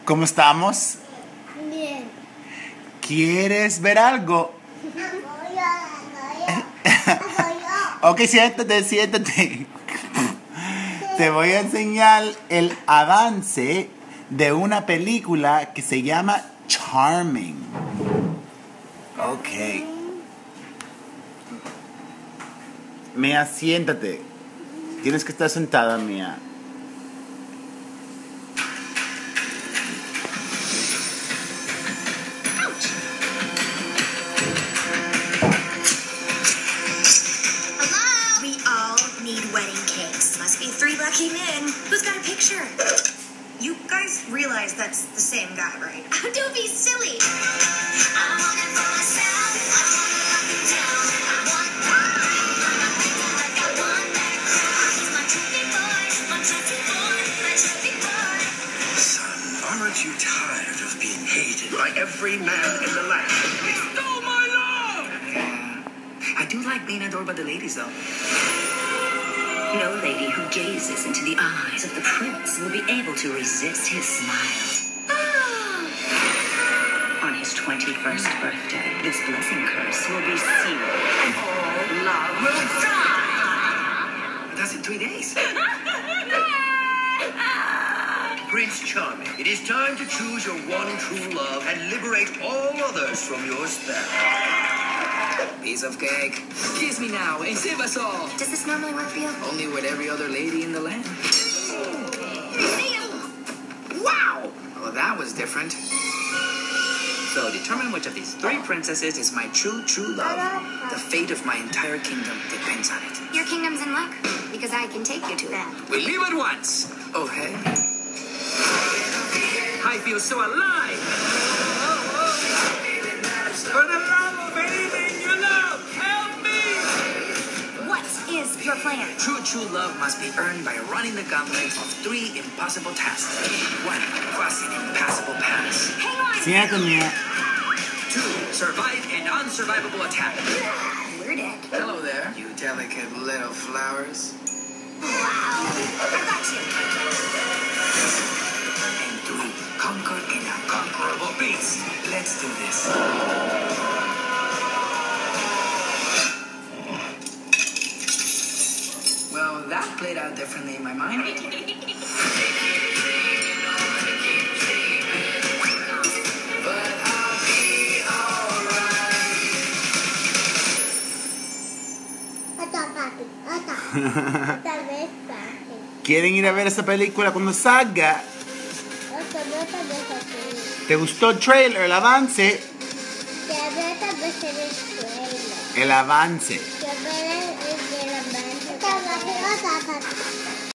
¿Cómo estamos? Bien. ¿Quieres ver algo? Ok, siéntate. Te voy a enseñar el avance de una película que se llama Charming. Ok. Mía, siéntate. Tienes que estar sentada, Mía. Wedding cakes. Must be 3 lucky men. Who's got a picture? You guys realize that's the same guy, right? Don't be silly. I want it for myself. I want to lock it down. I want like I want that crown. He's my trophy boy, my trophy boy, my trophy boy. Son, aren't you tired of being hated by every man in the land? He stole my love! I do like being adored by the ladies, though. No lady who gazes into the eyes of the prince will be able to resist his smile. On his 21st birthday, this blessing curse will be sealed, and all love will die. That's in 3 days. Prince Charming, it is time to choose your one true love and liberate all others from your spell. Piece of cake. Kiss me now and save us all. Does this normally work for you? Only with every other lady in the land. Wow! Well, that was different. So, determine which of these 3 princesses is my true love. The fate of my entire kingdom depends on it. Your kingdom's in luck, because I can take you to that. We leave at once. Oh, hey. I feel so alive. For the love of anything you love, help me. What is your plan? True love must be earned by running the gauntlet of 3 impossible tasks. 1, crossing impassable paths. Hang on! Siéntate, Mía. 2, survive an unsurvivable attack. Weird it. Hello there, you delicate little flowers. Wow. I got you. And 3, conquer an unconquerable beast. Let's do this. Well, that played out differently in my mind. Otra vez. ¿Quieren ir a ver esa película cuando salga? ¿Te gustó el trailer, el avance? El avance.